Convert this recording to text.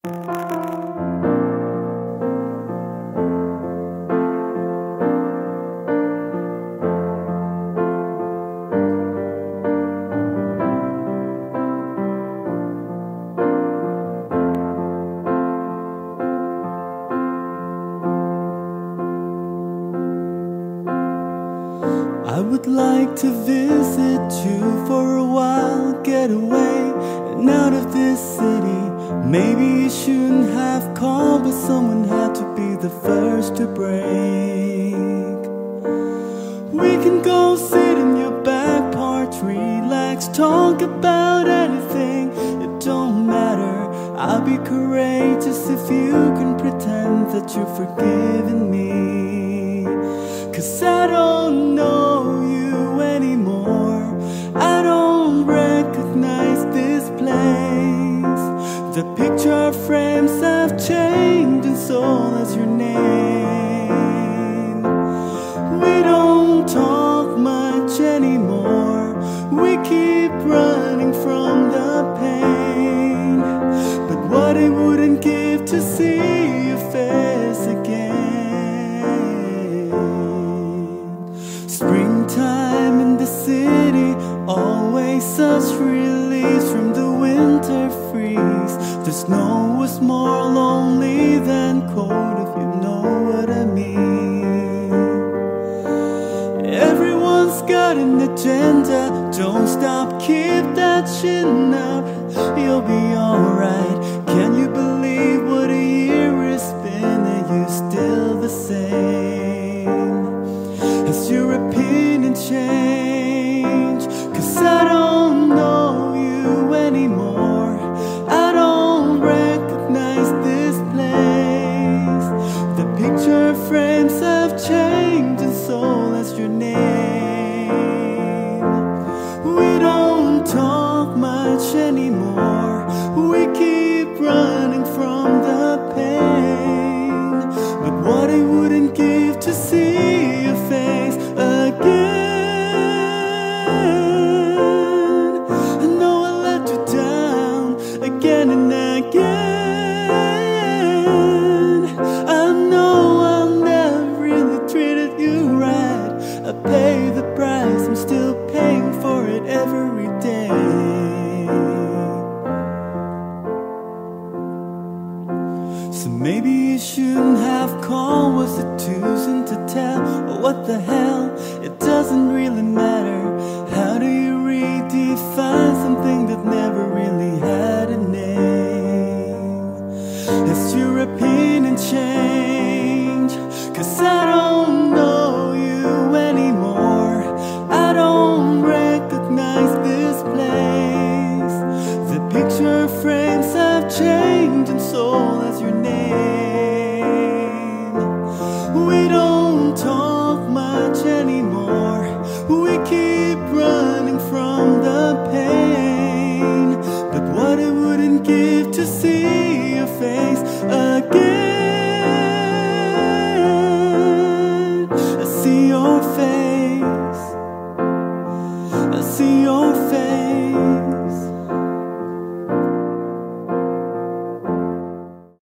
I would like to visit you for a while, get away and out of this city. Maybe you shouldn't have called, but someone had to be the first to break. We can go sit in your back porch, relax, talk about anything, it don't matter. I'll be courageous if you can pretend that you've forgiven me. 'Cause I don't know you anymore, I don't recognize this place. The picture frames have changed and so has your name. We don't talk much anymore, we keep running from the pain. But what I wouldn't give to see your face again. Springtime in the city, always such release from the winter freeze. The snow was more lonely than cold, if you know what I mean. Everyone's got an agenda, don't stop, keep that chin up, you'll be alright. Can you believe what a year has been and you're still the same? Has your opinion changed? 'Cause I don't know you anymore, I don't recognize this place. The picture frames have changed and so has your name. We don't talk much anymore, we keep running from the pain. But what I wouldn't give to see your face again. I know I let you down again and again. I know I never really treated you right, I pay the price, I'm still paying for it every day. So maybe you shouldn't have called, was it too soon to tell? Or what the hell, it doesn't really matter. How do you redefine something that never really had a name? It's your